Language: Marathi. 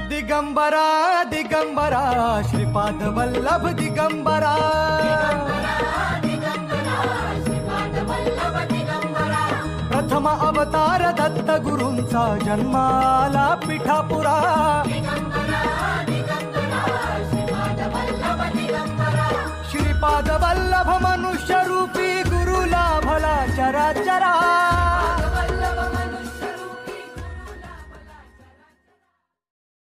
दिगंबरा दिगंबरा श्रीपाद वल्लभ दिगंबरा प्रथम अवतार दत्त गुरूंचा जन्माला पिठापुरा